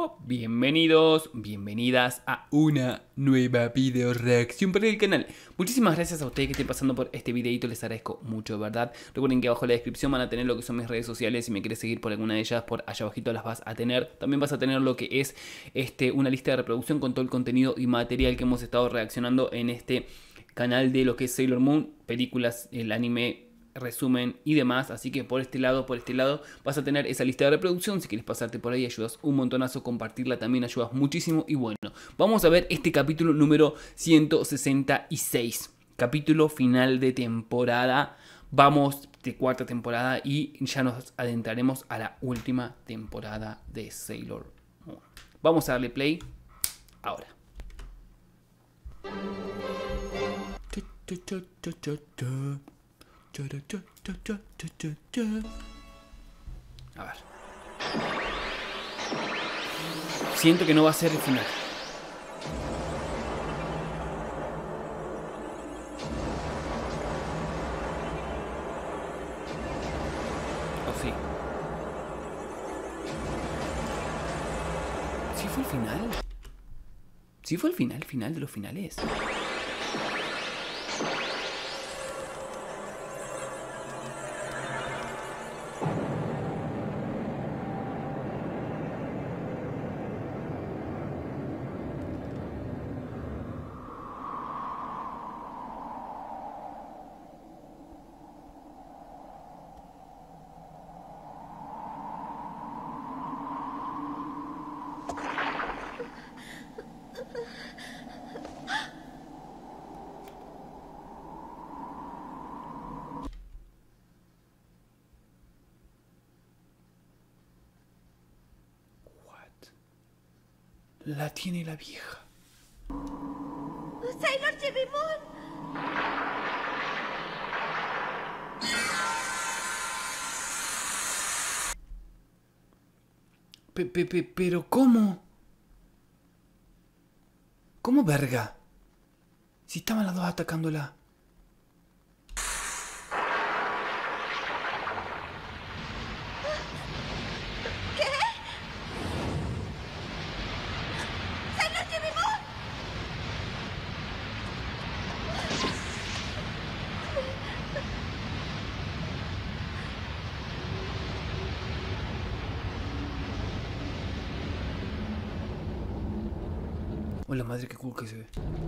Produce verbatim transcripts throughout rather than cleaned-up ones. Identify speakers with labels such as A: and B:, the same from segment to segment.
A: Hola, bienvenidos, bienvenidas a una nueva video reacción para el canal. Muchísimas gracias a ustedes que estén pasando por este videito, les agradezco mucho, de verdad. Recuerden que abajo en la descripción van a tener lo que son mis redes sociales. Si me quieres seguir por alguna de ellas, por allá abajito las vas a tener. También vas a tener lo que es este, una lista de reproducción con todo el contenido y material que hemos estado reaccionando en este canal de lo que es Sailor Moon, películas, el anime, resumen y demás. Así que por este lado, por este lado vas a tener esa lista de reproducción. Si quieres pasarte por ahí, ayudas un montonazo. Compartirla también ayudas muchísimo. Y bueno, vamos a ver este capítulo número ciento sesenta y seis, capítulo final de temporada. Vamos de cuarta temporada y ya nos adentraremos a la última temporada de Sailor Moon. Vamos a darle play ahora. A ver. Siento que no va a ser el final. ¿O sí? ¿Sí fue el final? ¿Sí fue el final, final de los finales? La tiene la vieja.
B: ¡Sailor Chibi Moon!
A: Pe, pe, pe, pero ¿cómo? ¿Cómo verga? Si estaban las dos atacándola. Hola madre, qué cool que se ve.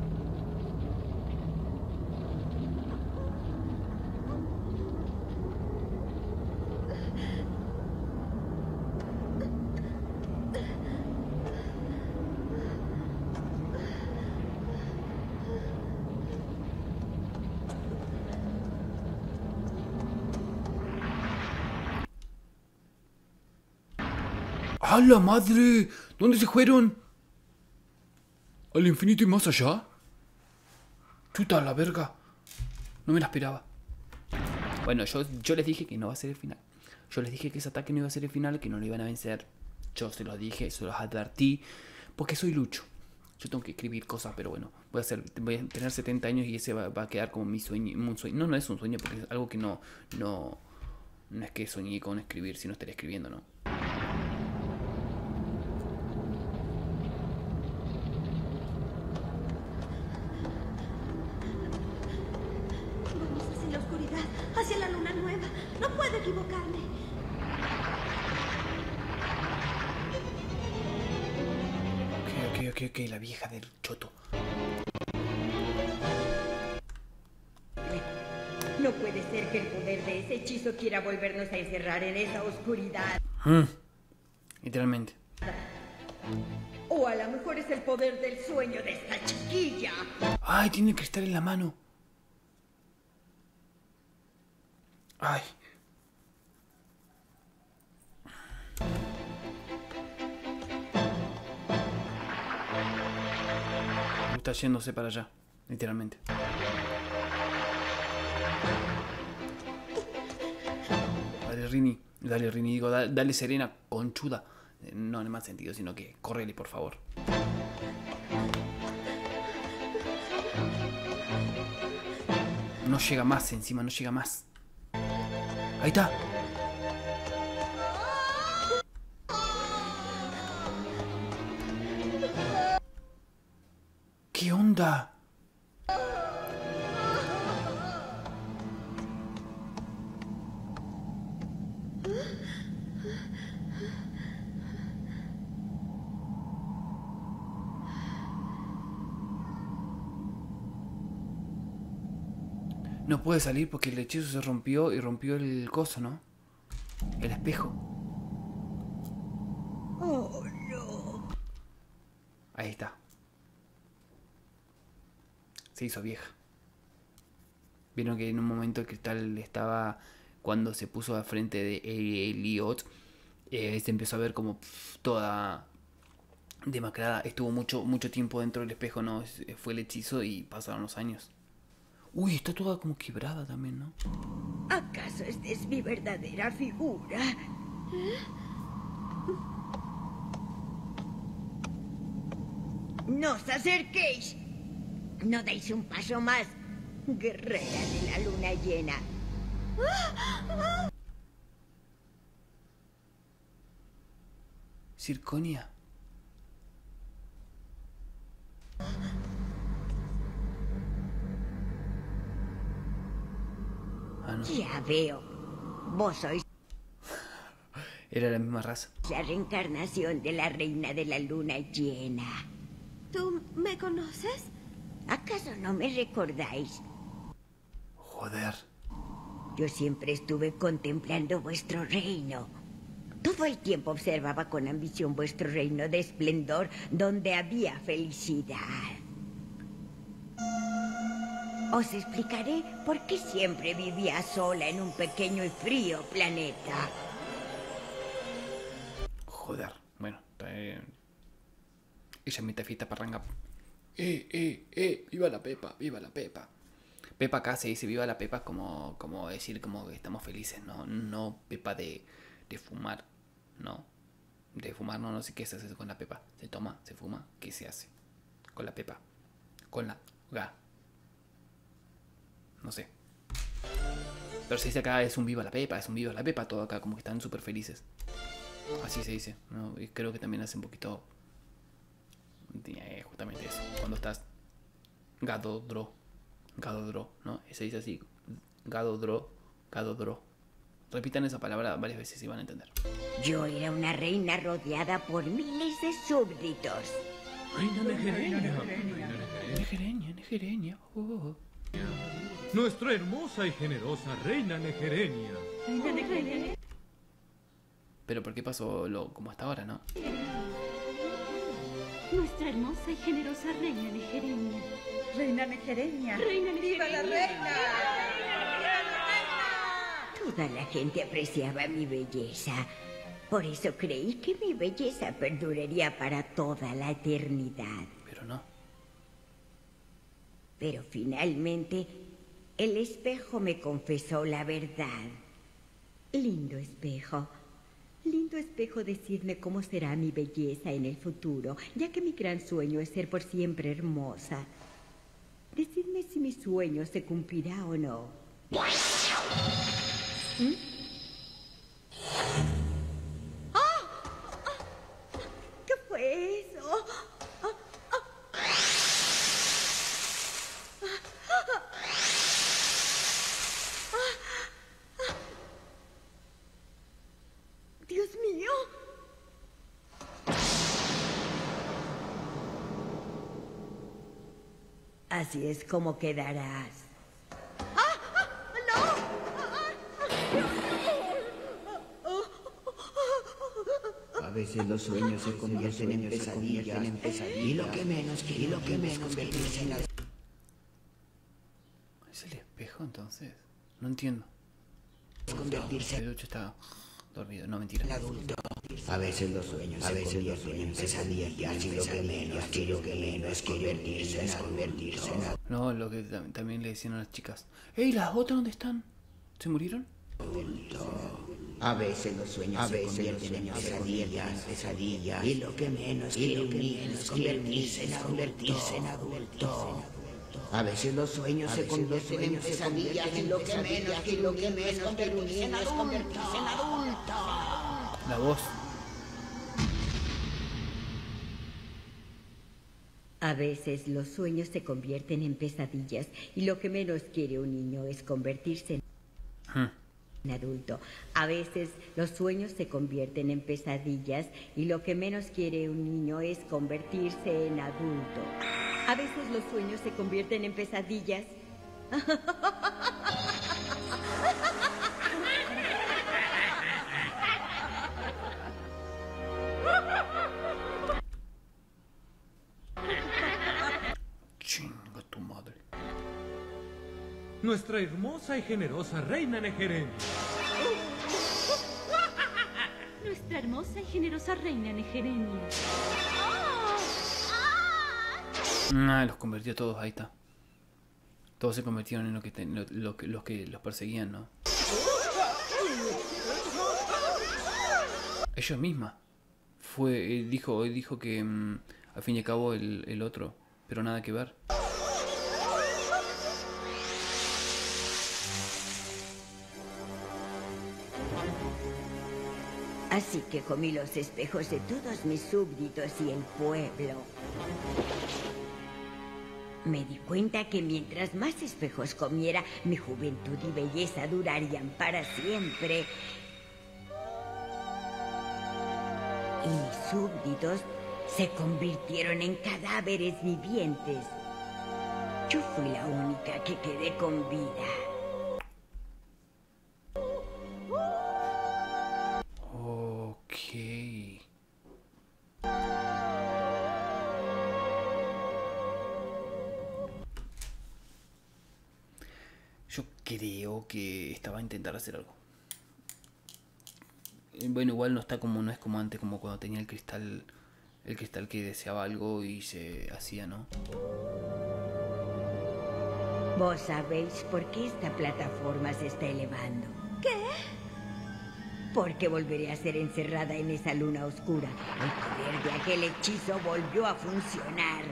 A: ¡A la madre! ¿Dónde se fueron? ¿Al infinito y más allá? Chuta la verga. No me la esperaba. Bueno, yo, yo les dije que no va a ser el final. Yo les dije que ese ataque no iba a ser el final, que no lo iban a vencer. Yo se los dije, se los advertí. Porque soy Lucho. Yo tengo que escribir cosas, pero bueno. Voy a, hacer, voy a tener setenta años y ese va, va a quedar como mi sueño, un sueño. No, no es un sueño porque es algo que no... No, no es que soñé con escribir, si no estaría escribiendo, ¿no?
B: Hacia la luna nueva. No puedo equivocarme.
A: Ok, ok, ok, ok. La vieja del choto.
C: No puede ser que el poder de ese hechizo quiera volvernos a encerrar en esa oscuridad.
A: Mm, literalmente.
C: O a lo mejor es el poder del sueño de esta chiquilla.
A: Ay, tiene cristal en la mano. Ay. Está yéndose para allá, literalmente. Dale, Rini. Dale, Rini. Digo, dale, dale Serena, conchuda. No en el mal sentido, sino que córrele, por favor. No llega más encima, no llega más. Ahí está. ¿Qué onda? No puede salir porque el hechizo se rompió y rompió el coso, ¿no? El espejo.
C: Oh, no.
A: Ahí está. Se hizo vieja. Vieron que en un momento el cristal estaba... Cuando se puso al frente de Elliot, eh, se empezó a ver como pff, toda demacrada. Estuvo mucho, mucho tiempo dentro del espejo, ¿no? Fue el hechizo y pasaron los años. Uy, está toda como quebrada también, ¿no?
C: ¿Acaso esta es mi verdadera figura? ¡No os acerquéis! No deis un paso más, guerrera de la luna llena.
A: Circonia. Ah, no.
C: Ya veo. Vos sois
A: Era la misma raza.
C: la reencarnación de la reina de la luna llena.
B: ¿Tú me conoces?
C: ¿Acaso no me recordáis?
A: Joder.
C: Yo siempre estuve contemplando vuestro reino. Todo el tiempo observaba con ambición vuestro reino de esplendor, donde había felicidad. Os explicaré por qué siempre vivía sola en un pequeño y frío planeta.
A: Joder. Bueno, eh... ella es mi tefita parranga. Eh, eh, eh, viva la Pepa, viva la Pepa. Pepa acá se dice viva la Pepa como, como decir como que estamos felices, no, no Pepa de, de fumar, no. De fumar no, no sé qué se hace con la Pepa. Se toma, se fuma, ¿qué se hace? Con la Pepa. Con la ga. No sé. Pero se dice acá es un viva la Pepa, es un viva la Pepa, todo acá como que están súper felices. Así se dice, ¿no? Y creo que también hace un poquito... Eh, justamente eso. Cuando estás Gadodro, Gadodro, ¿no? Se dice así, Gadodro, Gadodro. Repitan esa palabra varias veces y van a entender.
C: Yo era una reina rodeada por miles de súbditos.
D: Reina Negerenia.
A: Negerenia, Negerenia. Oh.
D: Nuestra hermosa y generosa reina Negerenia.
A: Pero ¿por qué pasó lo como hasta ahora, no?
B: Nuestra hermosa y generosa reina Negerenia.
E: Reina Negerenia.
B: Reina
E: ¡Viva la reina!
C: Toda la gente apreciaba mi belleza. Por eso creí que mi belleza perduraría para toda la eternidad.
A: Pero no.
C: Pero finalmente, el espejo me confesó la verdad. Lindo espejo. Lindo espejo, decidme cómo será mi belleza en el futuro, ya que mi gran sueño es ser por siempre hermosa. Decidme si mi sueño se cumplirá o no. ¿Mm? ¡Ah! ¿Qué fue eso? ¡Dios mío! Así es como quedarás. ¡Ah! ¡Ah! ¡No!
F: A veces los sueños se convierten en pesadillas, en pesadillas, y lo que menos quiero, y lo que menos convertirse en algo.
A: ¿Es el espejo entonces? No entiendo.
F: Convertirse
A: El ocho está dormido, no mentira.
F: en adulto. A veces los sueños, a veces los sueños en pesadillas, y lo que menos quiero, que menos convertirse en convertirse en adulto.
A: No, lo que tam- también le decían a las chicas. ¡Ey, las otras dónde están! ¿Se murieron?
F: A veces los sueños a veces se convierten en pesadillas, pesadillas, y lo que menos quiero, que menos convertirse en convertirse en adulto. A veces los sueños se convierten en pesadillas, y lo que menos quiero, que menos convertirse en adulto.
A: La voz.
C: A veces los sueños se convierten en pesadillas y lo que menos quiere un niño es convertirse en
A: Hmm.
C: adulto. A veces los sueños se convierten en pesadillas y lo que menos quiere un niño es convertirse en adulto. A veces los sueños se convierten en pesadillas.
A: Chinga tu madre.
D: Nuestra hermosa y generosa reina Negerenia.
B: Nuestra hermosa y generosa reina Negerenia.
A: Ah, los convirtió a todos, ahí está. Todos se convirtieron en lo que, ten- lo, lo que- los que los perseguían, ¿no? Ellos mismas. Fue, eh, dijo, dijo que mm, al fin y al cabo el, el otro, pero nada que ver.
C: Así que comí los espejos de todos mis súbditos y el pueblo. Me di cuenta que mientras más espejos comiera, mi juventud y belleza durarían para siempre. Y mis súbditos se convirtieron en cadáveres vivientes. Yo fui la única que quedé con vida.
A: Ok. Yo creo que estaba a intentar hacer algo. Eh, Bueno, igual no está como, no es como antes, como cuando tenía el cristal, el cristal que deseaba algo y se hacía, ¿no?
C: ¿Vos sabéis por qué esta plataforma se está elevando?
B: ¿Qué?
C: Porque volveré a ser encerrada en esa luna oscura. El poder de aquel hechizo volvió a funcionar.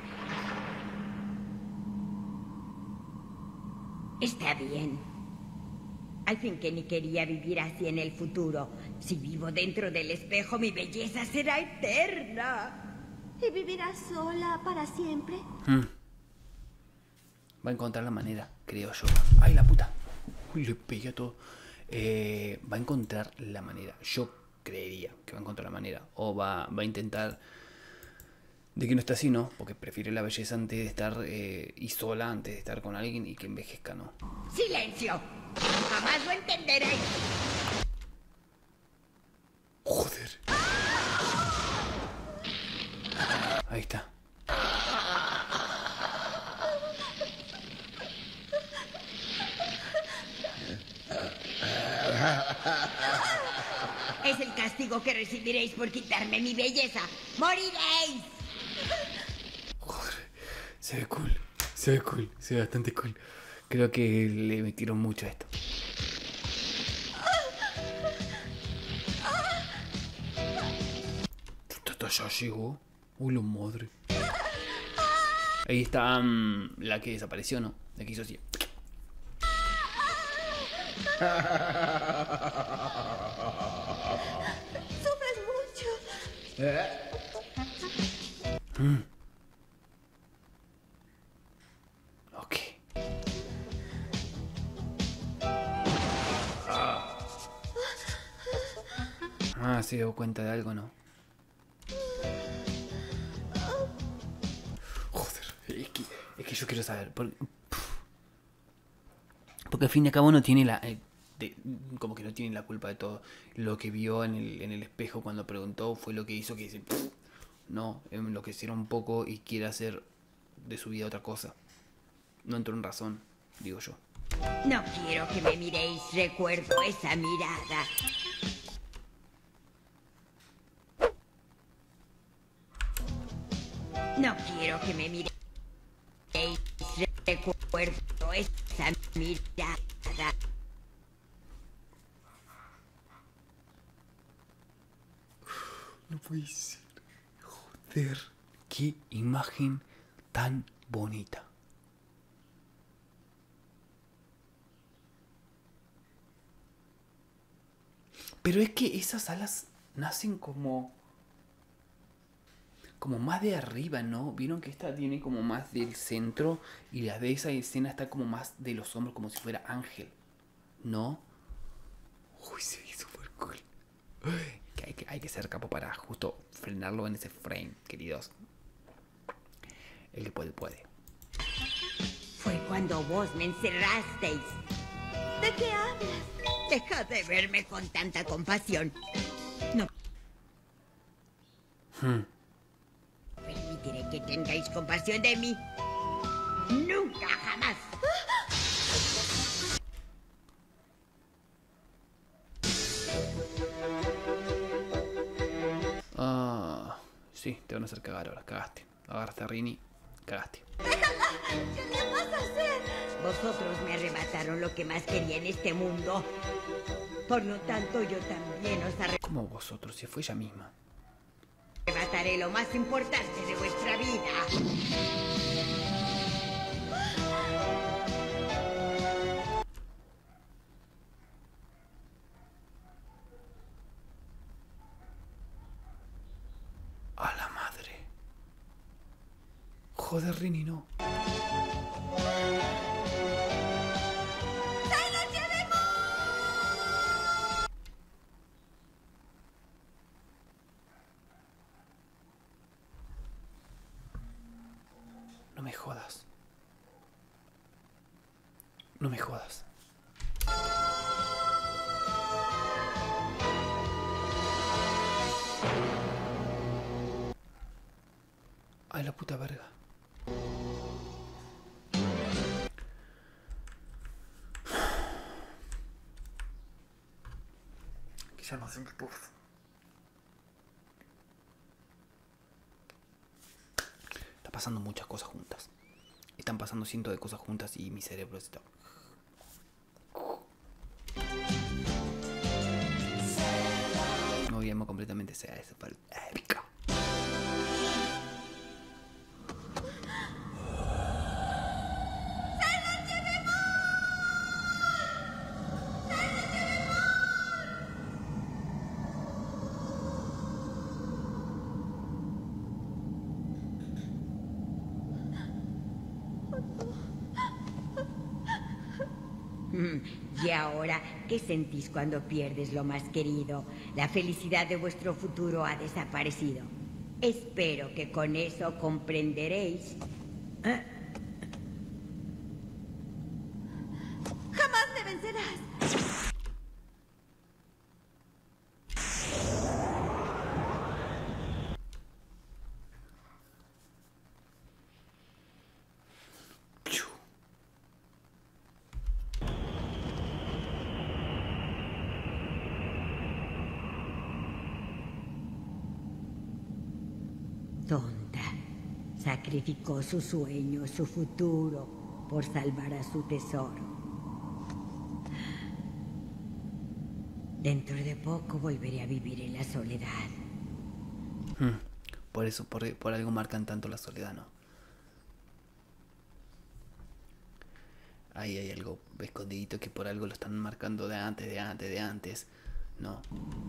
C: Está bien. Al fin que ni quería vivir así en el futuro. Si vivo dentro del espejo, mi belleza será eterna.
B: ¿Y vivirás sola para siempre?
A: Hmm. Va a encontrar la manera, creo yo. ¡Ay, la puta! Uy, le pegué a todo. Eh, va a encontrar la manera. Yo creería que va a encontrar la manera. O va, va a intentar de que no esté así, ¿no? Porque prefiere la belleza antes de estar eh, y sola, antes de estar con alguien y que envejezca, ¿no?
C: ¡Silencio! ¡Jamás lo entenderéis!
A: Joder. Ahí está.
C: Es el castigo que recibiréis por quitarme mi belleza. ¡Moriréis!
A: Joder. Se ve cool. Se ve cool. Se ve bastante cool. Creo que le metieron mucho a esto. Puta, ya llegó. Uy, la madre. Ahí está mm, la que desapareció, ¿no? La que hizo así.
B: Sufres mucho.
A: Ok. Ah, se dio cuenta de algo, ¿no? Joder, es que, es que yo quiero saber. Porque, porque al fin y al cabo no tiene la... eh, de- como que no tiene la culpa de todo. Lo que vio en el, en el espejo cuando preguntó fue lo que hizo que dice... No, enloquecieron un poco y quiere hacer de su vida otra cosa. No entró en razón, digo yo.
C: No quiero que me miréis. Recuerdo esa mirada. No quiero que me miréis. Recuerdo esa mirada.
A: No puede ser. Joder. Qué imagen tan bonita. Pero es que esas alas nacen como... como más de arriba, ¿no? Vieron que esta tiene como más del centro y la de esa escena está como más de los hombros, como si fuera Ángel, ¿no? Uy, se ve súper cool. Que hay, que hay que ser capo para justo frenarlo en ese frame, queridos. El que puede, puede.
C: Fue cuando vos me encerrasteis.
B: ¿De qué hablas?
C: Deja de verme con tanta compasión. No
A: Hmm.
C: permitiré que tengáis compasión de mí. Nunca, jamás.
A: Ah, sí, te van a hacer cagar ahora, cagaste. Agarraste a Rini, cagaste.
B: ¿Qué le vas a hacer?
C: Vosotros me arrebataron lo que más quería en este mundo. Por lo tanto, yo también os
A: ¿Cómo vosotros? Si fue ella misma.
C: arrebataré lo más importante de vuestra vida.
A: A la madre. Joder, Rini, no. No me jodas. No me jodas. Ay, la puta verga. Que ya no hacen puff. Está pasando muchas cosas juntas. Están pasando cientos de cosas juntas y mi cerebro está... No llamo completamente sea eso, fue épica.
C: Y ahora, ¿qué sentís cuando pierdes lo más querido? La felicidad de vuestro futuro ha desaparecido. Espero que con eso comprenderéis. ¿Eh?
B: Jamás me vencerás.
C: Tonta. Sacrificó su sueño, su futuro, por salvar a su tesoro. Dentro de poco volveré a vivir en la soledad.
A: Hmm. Por eso, por, por algo marcan tanto la soledad, ¿no? Ahí hay algo escondidito que por algo lo están marcando de antes, de antes, de antes, ¿no?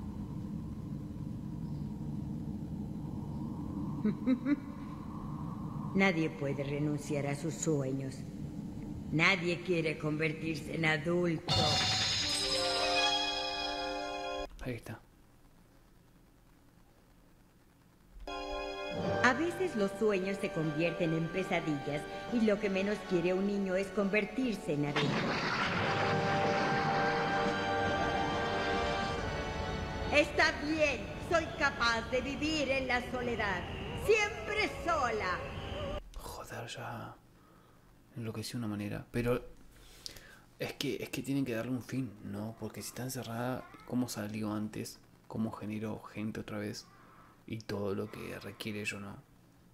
C: Nadie puede renunciar a sus sueños. Nadie quiere convertirse en adulto.
A: Ahí está.
C: A veces los sueños se convierten en pesadillas y lo que menos quiere un niño es convertirse en adulto. Está bien, soy capaz de vivir en la soledad, siempre sola.
A: Joder, ya enloqueció de una manera, pero es que es que tienen que darle un fin, ¿no? Porque si está encerrada, ¿cómo salió antes? ¿Cómo generó gente otra vez? Y todo lo que requiere ello, ¿no?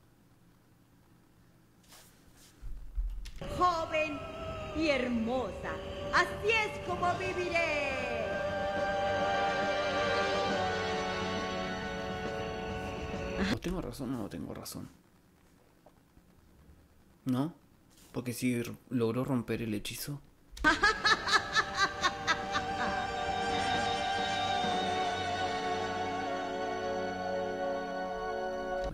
C: Joven y hermosa, así es como viviré.
A: ¿No tengo razón o no tengo razón? ¿No? Porque si logró romper el hechizo.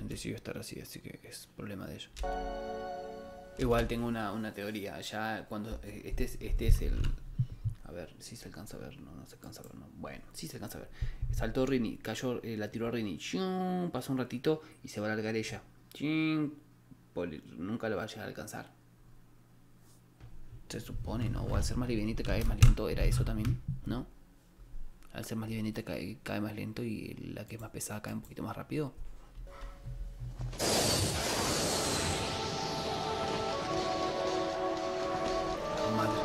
A: decidió estar así, así que es problema de ellos. Igual tengo una, una teoría. Ya cuando este es, este es el... A ver, si se alcanza a ver. No, no se alcanza a ver. No. Bueno, sí se alcanza a ver. Saltó Rini, cayó, eh, la tiró a Rini. ¡Chum! Pasó un ratito y se va a largar ella. ¡Chum! Nunca lo va a llegar a alcanzar. Se supone, ¿no? O al ser más livianita cae más lento. Era eso también, ¿no? Al ser más livianita cae, cae más lento y la que es más pesada cae un poquito más rápido. Madre.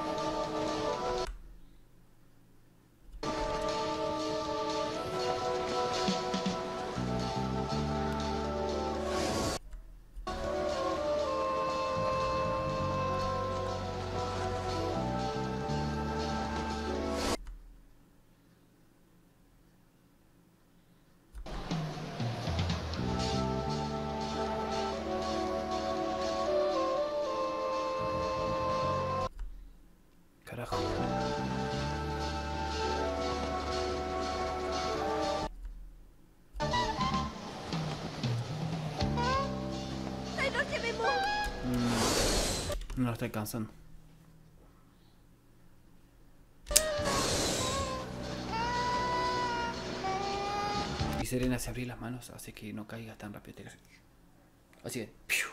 A: Carajo.
B: ¡Sailor Shibimu!
A: Mm, no lo está alcanzando. Y Serena se abrió las manos, hace que no caigas tan rápido. Así que... ¡piu!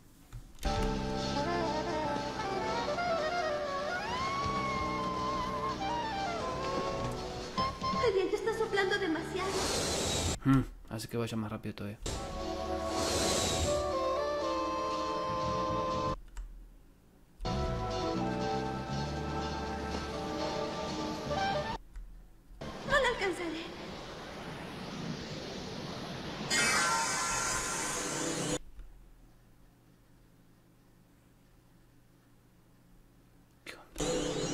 B: El viento está soplando demasiado.
A: Mm, hace que vaya más rápido todavía.
B: No la alcanzaré.
A: ¿Qué onda?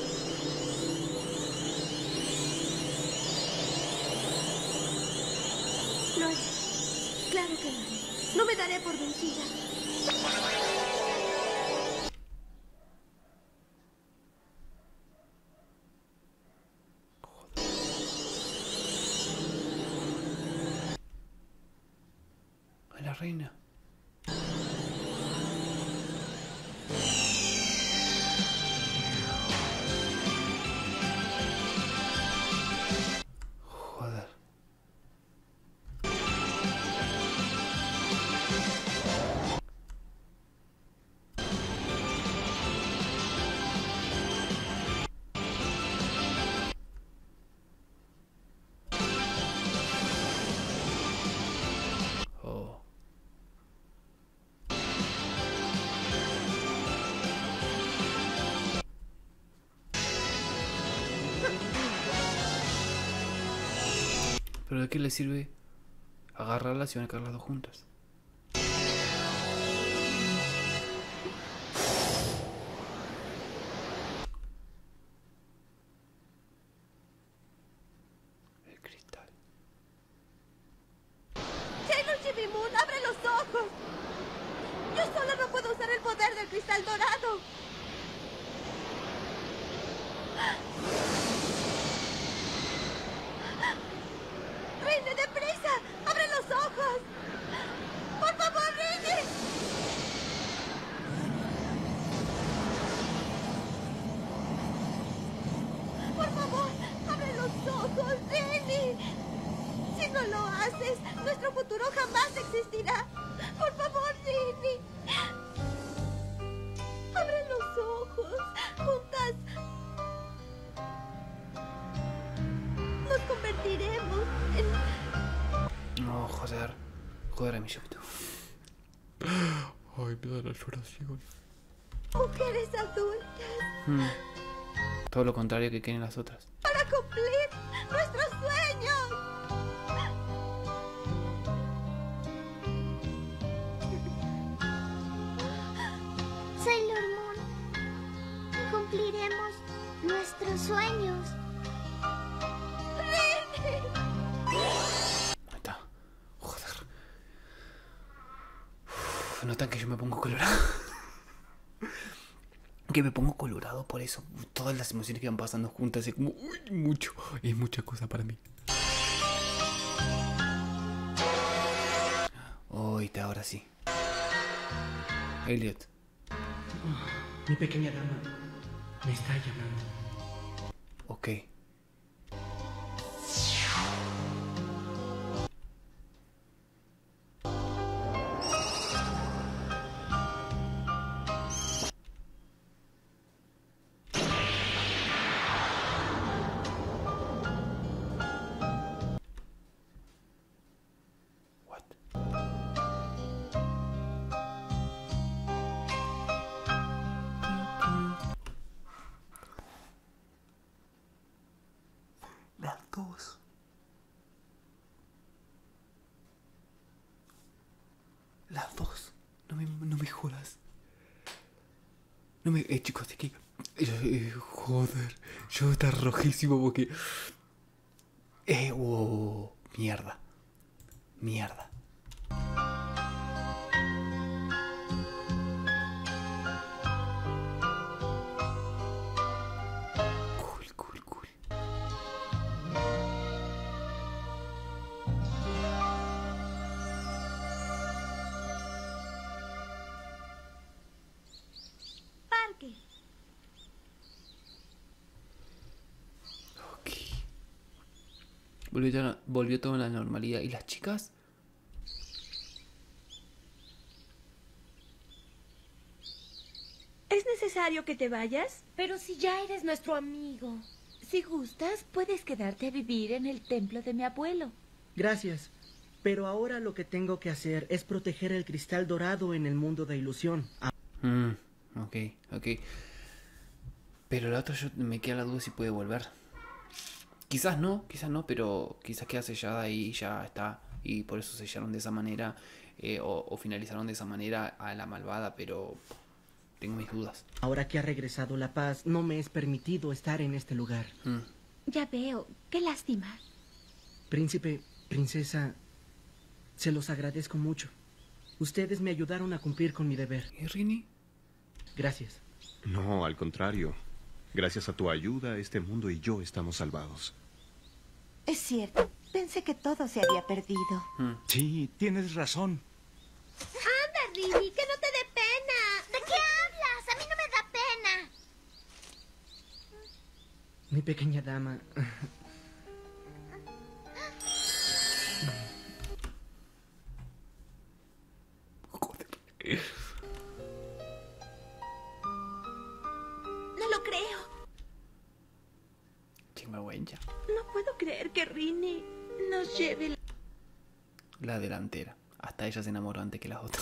B: Lo haré. Claro que lo haré. No me daré por vencida.
A: A la reina. Joder. Oh. ¿Pero de qué le sirve agarrarlas y van a caer las dos juntas? El cristal.
B: ¡Sailor Shibimu, abre los ojos! Yo sola no puedo usar el poder del cristal dorado. ¡Rini, deprisa! ¡Abre los ojos! ¡Por favor, Rini! ¡Por favor, abre los ojos, Rini! Si no lo haces, nuestro futuro jamás existirá. Por favor, Rini. Abre los ojos. Juntas nos convertiremos en...
A: No, joder. Joder a mi Yopito. Ay, me da la lloración.
B: mujeres adultas
A: Hmm. Todo lo contrario que quieren las otras.
B: para cumplir nuestros sueños.
G: Sailor Moon, cumpliremos nuestros sueños.
A: Ahí está. Joder. Uf, notan que yo me pongo colorado. Que me pongo colorado por eso. Todas las emociones que van pasando juntas. Es como, uy, mucho. Es mucha cosa para mí. Ahora sí. Elliot.
H: Mi pequeña dama me está llamando.
A: Ok. Las dos. Las dos. No me, no me jodas. No me... Eh, chicos, es que... Eh, joder. Yo voy a estar rojísimo porque... Eh, wow. Mierda. Mierda. Cool, cool, cool.
B: Parque.
A: Ok. Volvió, todo- volvió todo a la normalidad. ¿Y las chicas?
E: ¿Es necesario que te vayas?
I: Pero si ya eres nuestro amigo. Si gustas, puedes quedarte a vivir en el templo de mi abuelo.
H: Gracias. Pero ahora lo que tengo que hacer es proteger el cristal dorado en el mundo de ilusión. Ah,
A: Mm, ok, ok. Pero la otra yo me queda la duda si puede volver. Quizás no, quizás no, pero quizás queda sellada y ya está. Y por eso sellaron de esa manera. eh, o, o finalizaron de esa manera a la malvada, pero tengo mis dudas.
H: ahora que ha regresado la paz, no me es permitido estar en este lugar.
A: Mm.
I: Ya veo. Qué lástima.
H: Príncipe, princesa, se los agradezco mucho. Ustedes me ayudaron a cumplir con mi deber.
A: ¿Y Rini?
H: Gracias.
J: No, al contrario. Gracias a tu ayuda, este mundo y yo estamos salvados.
B: Es cierto. Pensé que todo se había perdido.
A: Mm.
D: Sí, tienes razón.
G: Anda, Rini, que no te dé pena. ¿De qué hablas? A mí no me da pena.
H: Mi pequeña dama.
A: Joder.
E: No lo creo.
A: Chihuahuencha.
E: No puedo creer que Rini nos lleve la...
A: La delantera. Hasta ella se enamoró antes que las otras.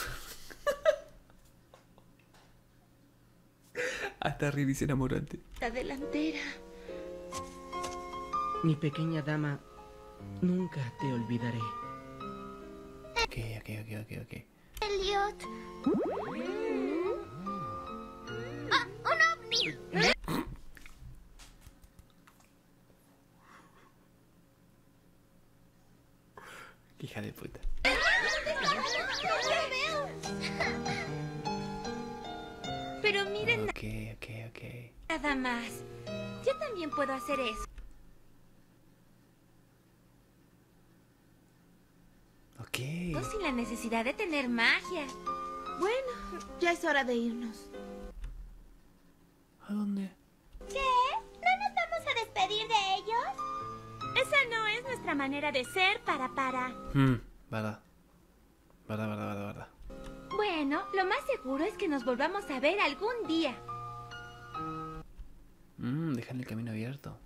A: Hasta Rini se enamoró antes.
E: la delantera.
H: Mi pequeña dama, nunca te olvidaré.
A: Ok, ok, ok, ok, ok.
G: Elliot. ¡Ah, un ovni!
A: Hija de puta.
I: Pero miren
A: Ok, ok, ok.
I: nada más. Yo también puedo hacer eso.
A: Ok.
I: Sin la necesidad de tener magia.
E: Bueno, ya es hora de irnos.
A: ¿A dónde?
G: ¿Qué? ¿No nos vamos a despedir de ellos?
I: Esa no es nuestra manera de ser, para para.
A: Hmm, verdad. Verdad, verdad, verdad, verdad.
I: Bueno, lo más seguro es que nos volvamos a ver algún día.
A: Mmm, dejan el camino abierto.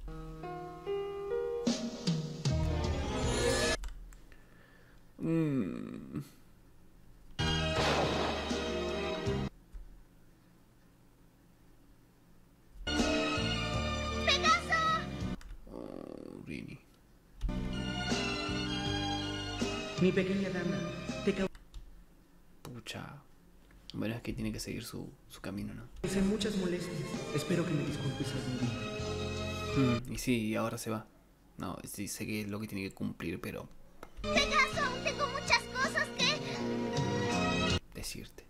A: Mmm. Oh, Rini.
H: Mi pequeña dama, te
A: Pucha. Bueno, es que tiene que seguir su, su camino, ¿no?
H: causé muchas molestias. Espero que me disculpes algún día.
A: Mm, y sí, y ahora se va. No, sí, sé que es lo que tiene que cumplir, pero
G: Pegaso, aún tengo muchas cosas que...
A: decirte.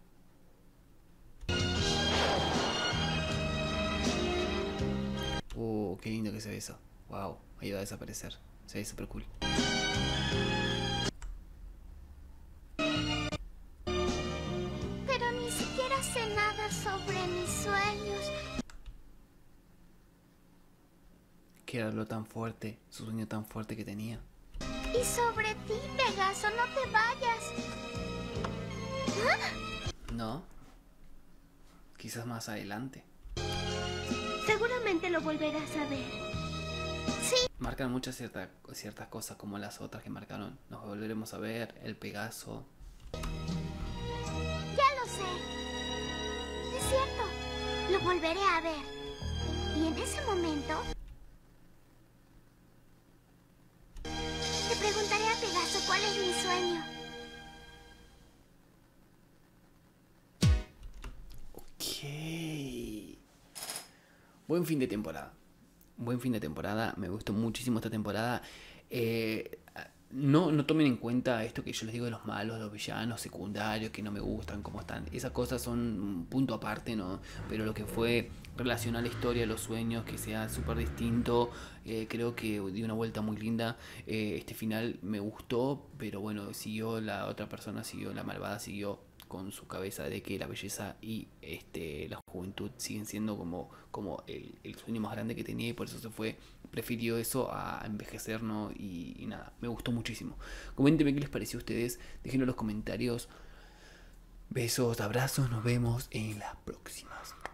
A: Oh, qué lindo que se ve eso. Wow, ahí va a desaparecer. Se ve súper cool.
G: dice nada sobre mis sueños.
A: ¿Qué era lo tan fuerte, su sueño tan fuerte que tenía?
G: Y sobre ti, Pegaso, no te vayas. ¿Ah?
A: ¿No? Quizás más adelante.
G: Seguramente lo volverás a ver. Sí.
A: Marcan muchas cierta, ciertas cosas como las otras que marcaron. Nos volveremos a ver, el Pegaso.
G: Ya lo sé. Es cierto. Lo volveré a ver. Y en ese momento... le preguntaré a Pegaso cuál es mi sueño.
A: Ok. Buen fin de temporada. Buen fin de temporada. Me gustó muchísimo esta temporada. Eh, no, no tomen en cuenta esto que yo les digo de los malos, los villanos secundarios que no me gustan, cómo están. Esas cosas son un punto aparte, ¿no? Pero lo que fue relacionar la historia, los sueños, que sea súper distinto, eh, creo que dio una vuelta muy linda. Eh, este final me gustó, pero bueno, siguió la otra persona, siguió la malvada, siguió con su cabeza de que la belleza y este la juventud siguen siendo como, como el, el sueño más grande que tenía, y por eso se fue, prefirió eso a envejecer, ¿no? Y, y nada, me gustó muchísimo. Coméntenme qué les pareció a ustedes, déjenlo en los comentarios. Besos, abrazos, nos vemos en las próximas.